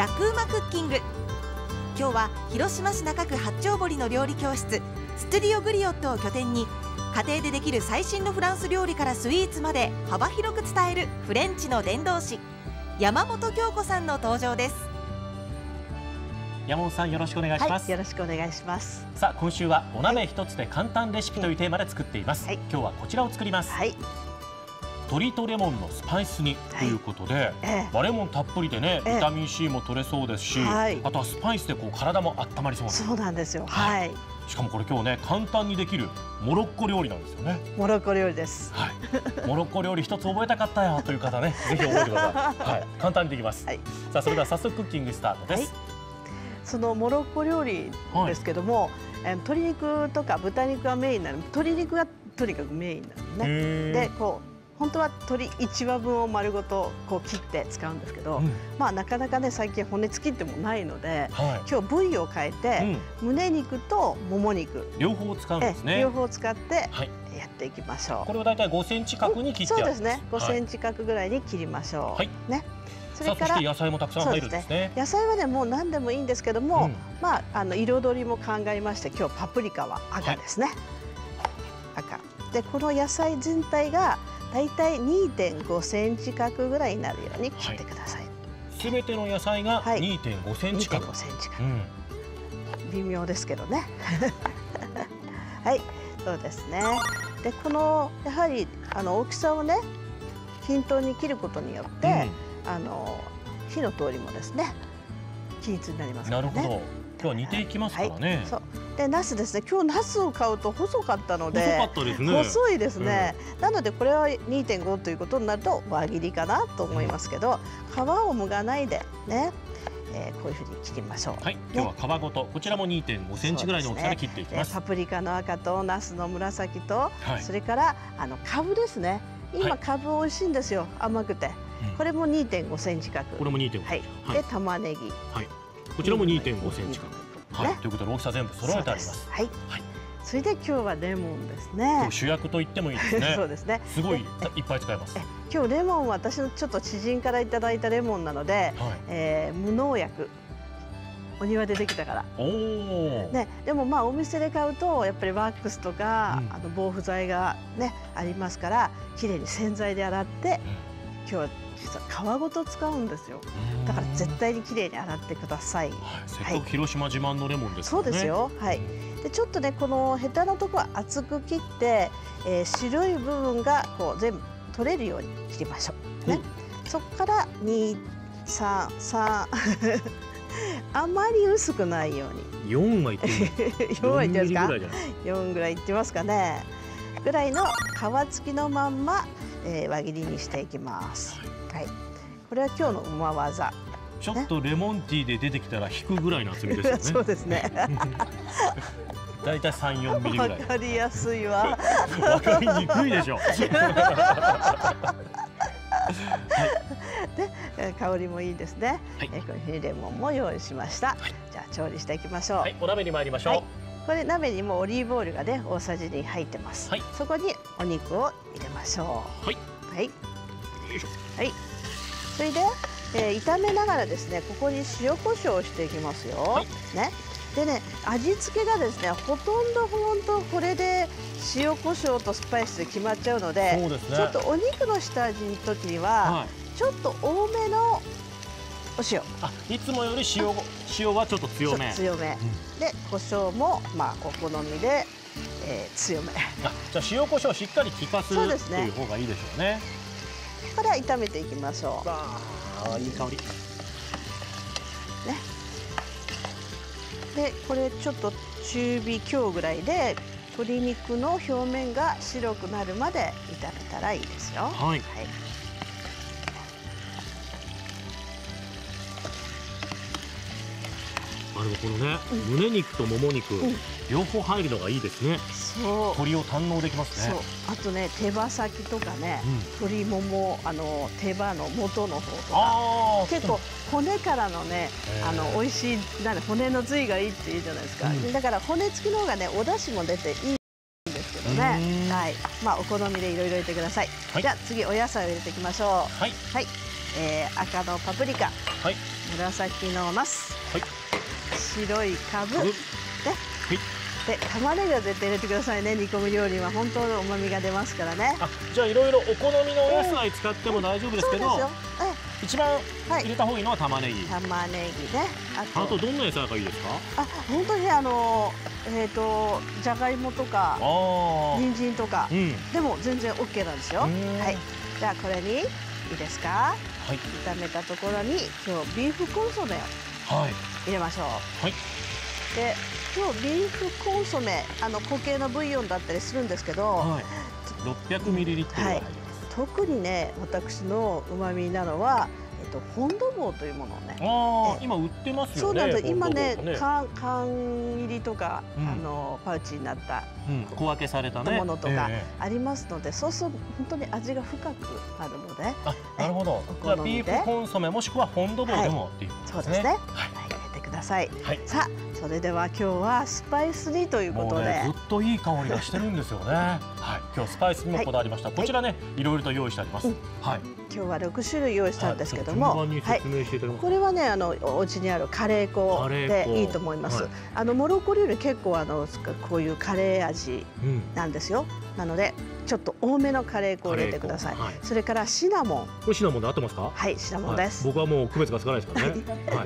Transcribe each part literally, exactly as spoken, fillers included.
楽うまクッキング。今日は広島市中区八丁堀の料理教室ストゥディオグリオットを拠点に、家庭でできる最新のフランス料理からスイーツまで幅広く伝えるフレンチの伝道師、山本京子さんの登場です。 山本さん、よろしくお願いします。 はい、よろしくお願いします。 さあ、今週はお鍋一つで簡単レシピというテーマで作っています。はい、今日はこちらを作ります。はい、鶏とレモンのスパイス煮ということで、はい、ええ、レモンたっぷりでね、ビタミン C も取れそうですし、はい、あとはスパイスでこう体も温まりそうです。 そうなんですよ。はい。 しかもこれ今日ね、簡単にできるモロッコ料理なんですよね。 モロッコ料理です。 はい。モロッコ料理一つ覚えたかったよという方ね、ぜひ覚えてください。はい。簡単にできます。はい。さあ、それでは早速クッキングスタートです。はい、 そのモロッコ料理ですけども、はい、え鶏肉とか豚肉がメインになる。鶏肉がとにかくメインなんですね。で、こう。本当は鶏いちわぶんを丸ごとこう切って使うんですけど、うん、まあなかなかね最近骨付きってもないので、はい、今日部位を変えて、うん、胸肉ともも肉両方使うんですね。 両方使ってやっていきましょう。 これをだいたいごセンチ角に切ってあるんです。 そうですね。ごセンチ角ぐらいに切りましょう。はい、ね。 それから野菜もたくさん入るんですね。 野菜はねもう何でもいいんですけども、うん、まああの彩りも考えまして、今日パプリカは赤ですね。はい、赤でこの野菜全体がだいたい にてんごセンチ角ぐらいになるように切ってください。 すべ、はい、ての野菜が にてんごセンチ角。 にてんごセンチ角。うん、微妙ですけどね。はい、そうですね。で、このやはりあの大きさをね均等に切ることによって、うん、あの火の通りもですね均一になりますからね。 なるほど。今日は煮ていきますからね。はい、 そうで、ナスですね。今日ナスを買うと細かったので、 細かったですね。 細いですね。うん、なのでこれは にてんご ということになると輪切りかなと思いますけど、うん、皮を剥がないでね、えー、こういうふうに切りましょう。 はい。今日は皮ごと、こちらも にてんごセンチぐらいの大きさで切っていきます。 ね、パプリカの赤とナスの紫と、はい、それからあのカブですね。今、はい、カブ美味しいんですよ。甘くて、うん、これも にてんごセンチ角。 これも にてんご。 はい。で玉ねぎ。 はい。こちらも にてんごセンチ角。はい、ということで大きさ全部揃えてあります。 はい。はい。それで今日はレモンですね。 今日主役と言ってもいいですね。 そうですね。 すごいいっぱい使います。 今日レモンは私のちょっと知人からいただいたレモンなので、はい、えー、無農薬。お庭でできたから。おお。ね、でもまあお店で買うとやっぱりワックスとか、うん、あの防腐剤がねありますから、きれいに洗剤で洗って、うん、今日は実は皮ごと使うんですよ。だから絶対にきれいに洗ってください。はい、 せっかく広島自慢のレモンですね。 そうですよ。はい。でちょっとねこのヘタのところは厚く切って、えー、白い部分がこう全部取れるように切りましょう。ね。そこからに、さん、さん あまり薄くないように。 よんはいってよんはいってますか？よんぐらいいってますかね。ぐらいの皮付きのまんま、えー、輪切りにしていきます。はい。はい、これは今日のうま技。 ちょっとレモンティーで出てきたら引くぐらいの厚みですよね。 そうですね。 だいたいさん、よんミリぐらい。 わかりやすいわ。 わかりにくいでしょ。 で、香りもいいですね。はい、えこういうふうにレモンも用意しました。はい、じゃあ調理していきましょう。はい、 お鍋に参りましょう。はい、 これ鍋にもオリーブオイルがね大さじに入ってます。はい、そこにお肉を入れましょう。はい。はい。よいしょ。はい。それで、えー、炒めながらですね、ここに塩コショウをしていきますよ。はい、ね。でね、味付けがですね、ほとんど本当これで塩コショウとスパイスで決まっちゃうので、そうですね、ちょっとお肉の下味の時には、はい、ちょっと多めのお塩。 あ、いつもより塩塩はちょっと強め。 強め。うん、で、胡椒もまあお好みで、えー、強め。 あ、じゃあ塩コショウしっかり効かすという方がいいでしょうね。 これから炒めていきましょう。 ああ、いい香り。 ね。で、これちょっと中火強ぐらいで鶏肉の表面が白くなるまで炒めたらいいですよ。はい。はい、 あのこのね、うん、胸肉ともも肉、うん、両方入るのがいいですね。そう。鶏を堪能できますね。そう。 あとね、手羽先とかね、うん、鶏もも、あの手羽の元の方とか、結構骨からのね、あの美味しい、なん骨の髄がいいって言うじゃないですか。うん、だから骨付きの方がね、お出汁も出ていいんですけどね。はい。まあお好みでいろいろ入れてください。はい、じゃあ次お野菜を入れていきましょう。はい。はい。 えー、赤のパプリカ、 はい、 紫のナス、はい、白いカブ、ね、はい、で玉ねぎを絶対入れてくださいね。煮込み料理は本当の旨味が出ますからね。 あ、じゃあいろいろお好みのお野菜使っても大丈夫ですけど、うんうん、一番入れた方がいいのは玉ねぎ。 玉ねぎね。 あと、あとどんな野菜がいいですか？ あ、本当にあのえっ、ー、とじゃがいもとか人参とか、うん、でも全然 オーケー なんですよ。はい。じゃあこれにいいですか？はい。炒めたところに今日ビーフコンソメを入れましょう。はい。で今日ビーフコンソメあの固形のブイヨンだったりするんですけど、はい、 ろっぴゃくミリリットル入ります。 特にね私の旨味なのは、えっと、フォンドボーというものをね。 ああ、今売ってますよね。 そうなんです。今ね、缶缶入りとか、うん、あのパウチになった、 うん、小分けされたねものとかありますので、えー、そうすると本当に味が深くなるので。 あ、なるほど。じゃあビーフコンソメもしくはフォンドボーでも、はい、っていうことですね。そうですね。はい、 入れてください。はい、さあ。それでは今日はスパイスにということで、 ね、ずっといい香りがしてるんですよね。はい、今日スパイスにもこだわりました。はい、こちらね、いろいろと用意してあります。うん、はい。 今日は六種類用意したんですけども、 はい、 これはね、あのお家にあるカレー粉でいいと思います。はい、あのモロッコ料理結構あのこういうカレー味なんですよ。うん、なので。ちょっと多めのカレー粉を入れてください。はい、それからシナモン。 これシナモンで合ってますか？ はい、シナモンです。 はい、僕はもう区別がつかないですからね。はい、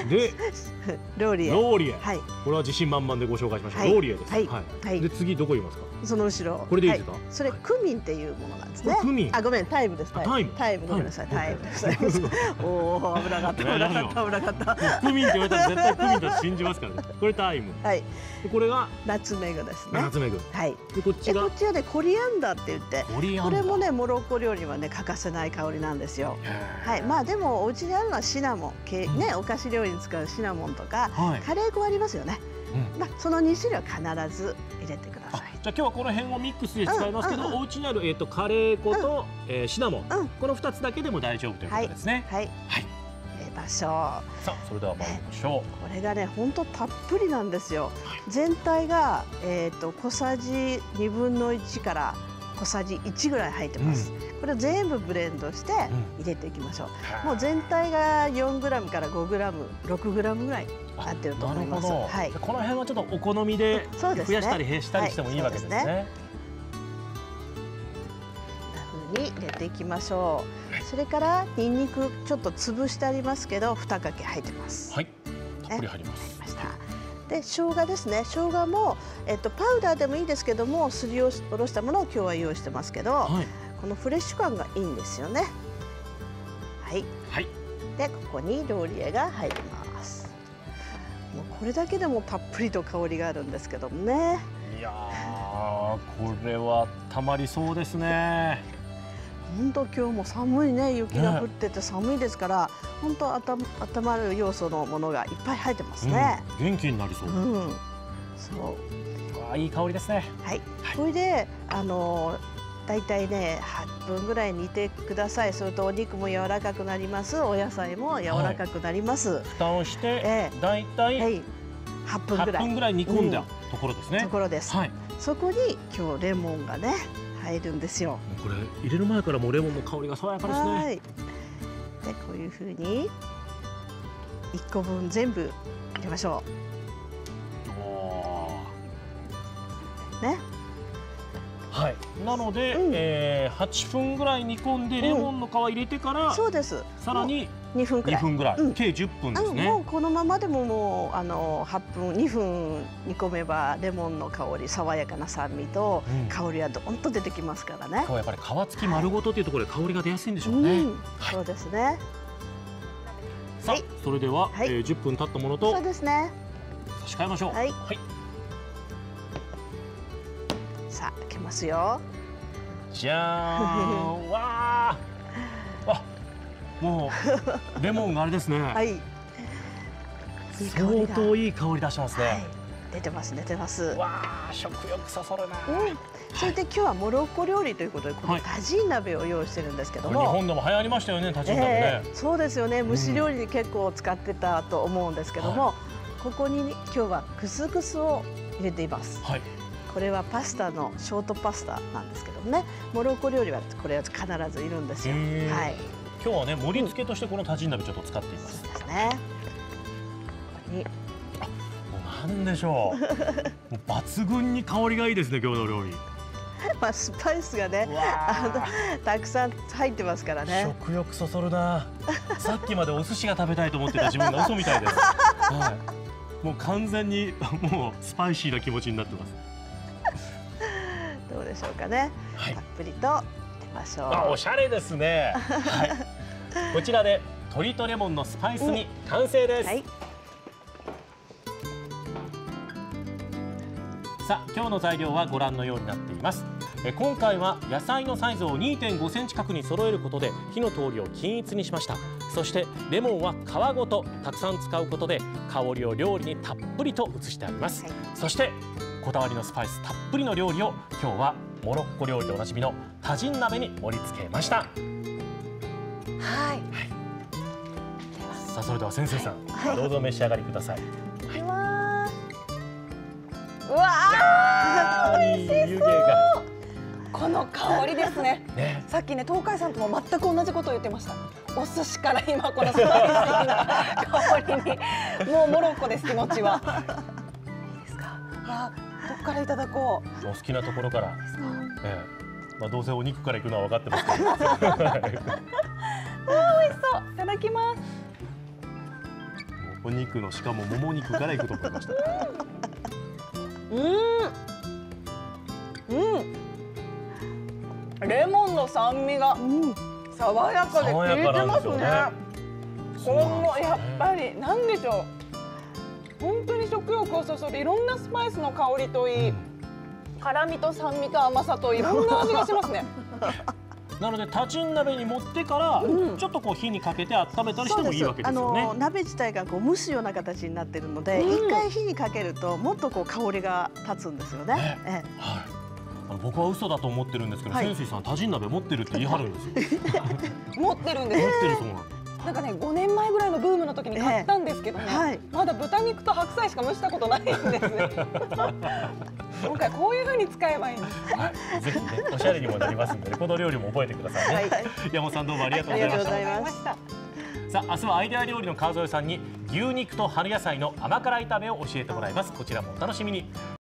で、 ローリエ。 ローリエ。はい。これは自信満々でご紹介しました。はい、ローリエです。はい。はい。で次どこ言いますか？その後ろ。 これでいいですか？はい、 それクミンっていうものなんですね。 クミン。 あ、ごめん、タイムです。 タイム。 タイムごめんなさい。タイムでございます。おお、危なかった危なかった危なかった。 クミンって言われたら絶対クミンだと信じますからね。これタイム。 はい。 でこれがナツメグですね。 ナツメグ。 はい。 でこっちがこっちはねコリアンダーって言って、これもねモロッコ料理はね欠かせない香りなんですよ。はい。まあでもお家にあるのはシナモン、けねお菓子料理に使うシナモンとかカレー粉ありますよね。まあそのに種類は必ず入れてください。 じゃあ今日はこの辺をミックスで使いますけど、お家にあるえっとカレー粉とシナモンこの二つだけでも大丈夫ということですね。 はい。はい。ましょう。 さあそれでは参りましょう。これがね本当たっぷりなんですよ。はい、全体がえっと小さじにぶんのいちから小さじいちぐらい入ってます。うん、これを全部ブレンドして入れていきましょう。うん、もう全体がよんグラムからごグラム、ろくグラムぐらいなってると思います。 はい。この辺はちょっとお好みで増やしたり減したりしてもいいわけですね。 に入れていきましょう。それからニンニクちょっと潰してありますけどにかけ入ってます。 はい。たっぷり入ります。 ました。で生姜ですね。生姜もえっとパウダーでもいいですけどもすりおろしたものを今日は用意してますけど、はい、このフレッシュ感がいいんですよね。はい。はい。でここにローリエが入ります。もうこれだけでもたっぷりと香りがあるんですけどもね。 いやーこれはたまりそうですね。 本当今日も寒いね、雪が降ってて寒いですから、ね、本当あた温まる要素のものがいっぱい入ってますね。 うん、元気になりそう。うん、 そう。 わあいい香りですね。 はい。はい、これであのだいたいねはっぷんぐらい煮てください。それとお肉も柔らかくなります。お野菜も柔らかくなります。はい、 蓋をしてだいたいはっぷんぐらい。 はっぷんぐらい煮込んだところですね。 うん、ところです。はい。そこに今日レモンがね。入るんですよ。 これ入れる前からもうレモンの香りが爽やかですね。はい。でこういう風にいっこぶん全部入れましょう。おー。ね。 はい。なので、うん、えー、はっぷんぐらい煮込んでレモンの皮入れてから、うん、 そうです。 さらににふんくらい。 にふんぐらい、うん、計じゅっぷんですね。 もうこのままでももうあのはっぷんにふん煮込めばレモンの香り爽やかな酸味と香りはどんと出てきますからね。 今日はやっぱり皮付き丸ごとというところで香りが出やすいんでしょうね。はいうん、 そうですね。 さあ、はい、それでは、はい、えー、じゅっぷん経ったものとそうですね。 差し替えましょう。はい。はい、 さあ開けますよ。 じゃーん。わー。あ。もうレモンがあれですね。はい。いい相当いい香り出しますね。はい、 出てます出てます。 わあ食欲そそるな。 うん。それで今日はモロッコ料理ということでこのタジン鍋を用意してるんですけども。 日本でも流行りましたよねタジン鍋ね。 そうですよね。蒸し料理に結構使ってたと思うんですけども、ここに今日はクスクスを入れています。はい。これはパスタのショートパスタなんですけどもね。モロッコ料理はこれは必ずいるんですよ。はい。 今日はね盛り付けとしてこのタジン鍋ちょっと使っています。 そうですね。 あ、もうなんでしょう。もう抜群に香りがいいですね今日の料理。 まあスパイスがね、あのたくさん入ってますからね。 食欲そそるな。さっきまでお寿司が食べたいと思ってた自分が嘘みたいです。はい、もう完全にもうスパイシーな気持ちになってます。 どうでしょうかね。はい、たっぷりと入れましょう。 あ、おしゃれですね。はい。こちらで鶏とレモンのスパイス煮完成です。はい、さあ今日の材料はご覧のようになっています。え今回は野菜のサイズを にてんごセンチ角に揃えることで火の通りを均一にしました。そしてレモンは皮ごとたくさん使うことで香りを料理にたっぷりと移してあります。はい、そしてこだわりのスパイスたっぷりの料理を今日はモロッコ料理でおなじみのタジン鍋に盛り付けました。はい、はい、さあそれでは先生さん、はい、どうぞ召し上がりください。はい、うわー、うわー、美味しそう。この香りですね。ね、さっきね東海さんとも全く同じことを言ってました。お寿司から今このスパイシーな香りにもうモロッコです気持ちは。いいですか。あ、どっからいただこう。お好きなところから。ですか。ええ、まあどうせお肉からいくのは分かってますけど。あ、 美味しそう。いただきます。 お肉のしかももも肉からいくと思いました。 うん。うん。レモンの酸味が爽やかで効いてますね。これもやっぱりなんでしょう。本当に食欲をそそるいろんなスパイスの香りといい、辛みと酸味と甘さといろんな味がしますね。 なのでタジン鍋に持ってから、うん、ちょっとこう火にかけて温めたりしてもいいわけですよね。 あの鍋自体がこう蒸すような形になっているので、一、うん、回火にかけるともっとこう香りが立つんですよね。ええ、はい。 僕は嘘だと思ってるんですけど、はい、泉水さんタジン鍋持ってるって言い張るんですよ。 持ってるんです。 持ってるそうなん。 なんかねごねんまえぐらいのブームの時に買ったんですけどね、えーはい、まだ豚肉と白菜しか蒸したことないんですね。今回こういう風に使えばいいんです。 はい、ぜひねおしゃれにもなりますので、この料理も覚えてくださいね。はい、山本さんどうもありがとうございました。 ありがとうございました。 さあ明日はアイデア料理の川添さんに牛肉と春野菜の甘辛炒めを教えてもらいます。こちらもお楽しみに。